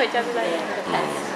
回家就在那个台子。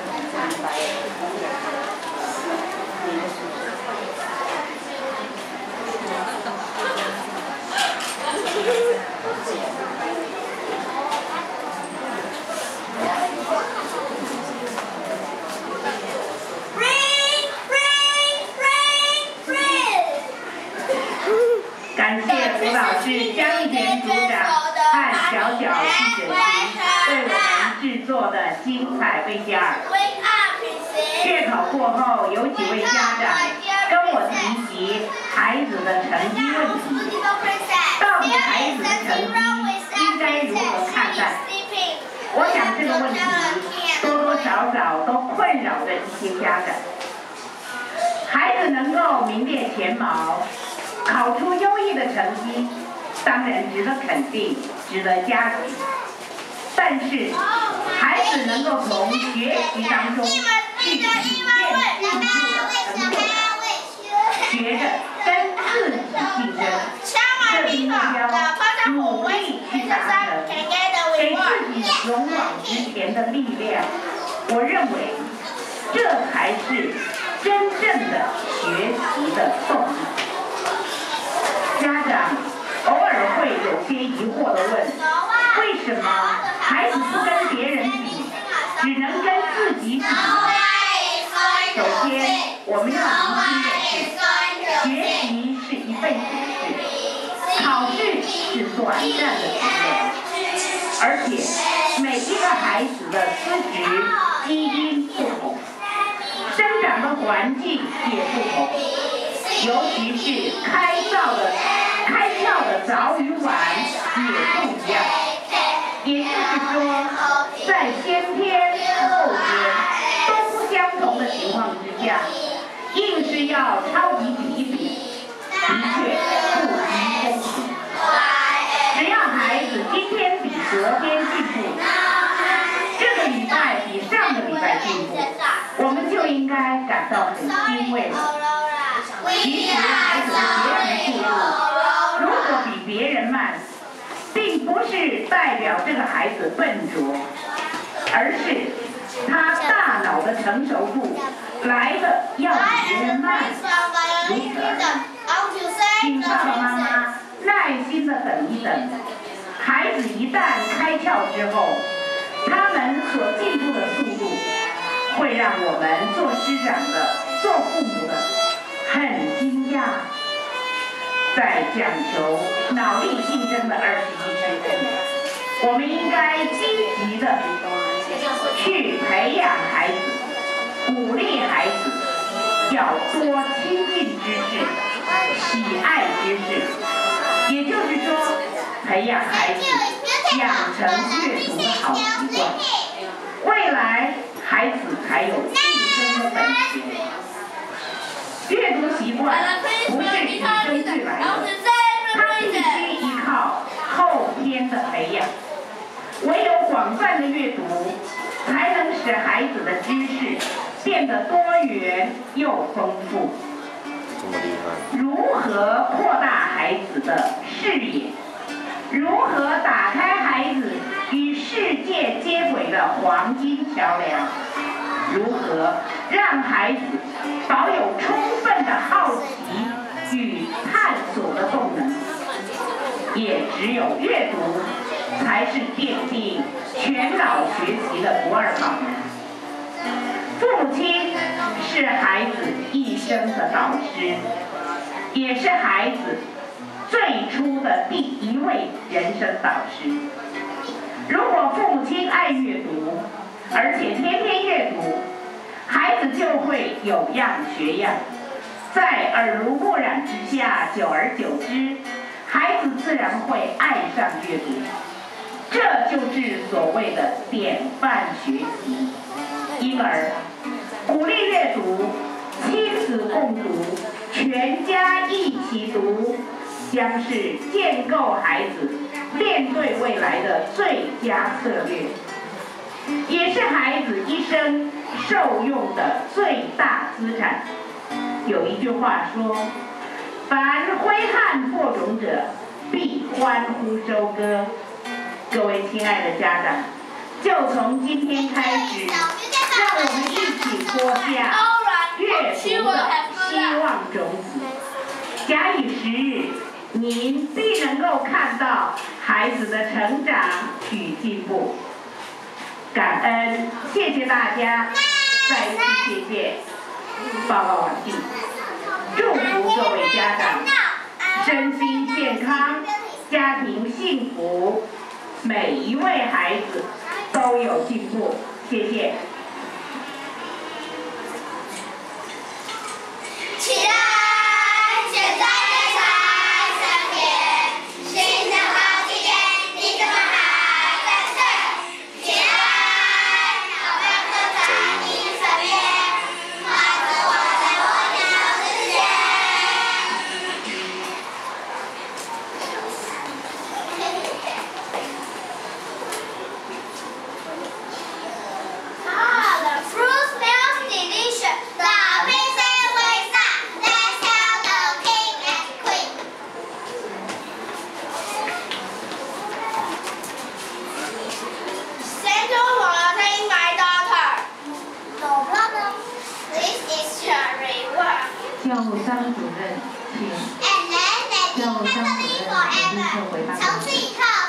感谢辅导师江一田组长和小小记者群为我们制作的精彩 VCR。月考过后，有几位家长跟我提及孩子的成绩问题，到底孩子的成绩应该如何看待？我想这个问题多多少少都困扰着一些家长。孩子能够名列前茅，考出优异的成绩，当然值得肯定，值得嘉许。但是，孩子能够从学习当中去体现进步的成就感，学着跟自己竞争，设定目标，努力去达成，给自己勇往直前的力量。我认为，这才是真正的学习的动力。家长偶尔会有些疑惑地问：为什么孩子不跟别人比，只能跟自己比？首先，我们要明清的是，学习是一辈子的事，考试是短暂的体验，而且每一个孩子的资质、基因不同，生长的环境也不同，尤其是开窍的早与晚也不一样。也就是说，在先天后天都不相同的情况之下，硬是要超级比一比，的确不宜公平。只要孩子今天比昨天进步，这个礼拜比上个礼拜进步，我们就应该感到很欣慰了。其实孩子的学习速度如果比别人慢，并不是代表这个孩子笨拙，而是他大脑的成熟度来的要比别人慢，如此而已。请爸爸妈妈耐心的等一等，孩子一旦开窍之后，他们所进步的速度，会让我们做师长的、做父母的很惊讶。在讲求脑力竞争的21世纪，我们应该积极的去培养孩子，鼓励孩子要多亲近知识，喜爱知识，也就是说，培养孩子养成阅读的好习惯，未来孩子才有晋升的本钱。阅读习惯不是与生俱来的，它必须依靠后天的培养。唯有广泛的阅读，才能使孩子的知识变得多元又丰富。如何扩大孩子的视野？如何打开孩子与世界接轨的黄金桥梁？如何让孩子保有充分的好奇与探索的动能？也只有阅读，才是奠定全脑学习的不二法门。父母亲是孩子一生的导师，也是孩子最初的第一位人生导师。如果父母亲爱阅读，而且天天阅读，孩子就会有样学样，在耳濡目染之下，久而久之，孩子自然会爱上阅读。这就是所谓的典范学习。因而，鼓励阅读，亲子共读，全家一起读，将是建构孩子面对未来的最佳策略，也是孩子一生受用的最大资产。有一句话说：“凡挥汗播种者，必欢呼收割。”各位亲爱的家长， 就从今天开始，让我们一起播下阅读的希望种子。假以时日，您必能够看到孩子的成长与进步。感恩，谢谢大家，再一次谢谢。报告完毕。祝福各位家长身心健康，家庭幸福，每一位孩子都有进步。谢谢。 起来！现在的财神爷，新的好几天，你怎么还在睡？起来！好朋友在你身边，孩子我在我鸟之前。The fruit smells delicious. The princess wakes up. Let's tell the king and queen. Send warning, my daughter. No problem. This is your reward. 教务张主任，请。 And then let me happily forever. 从此以后。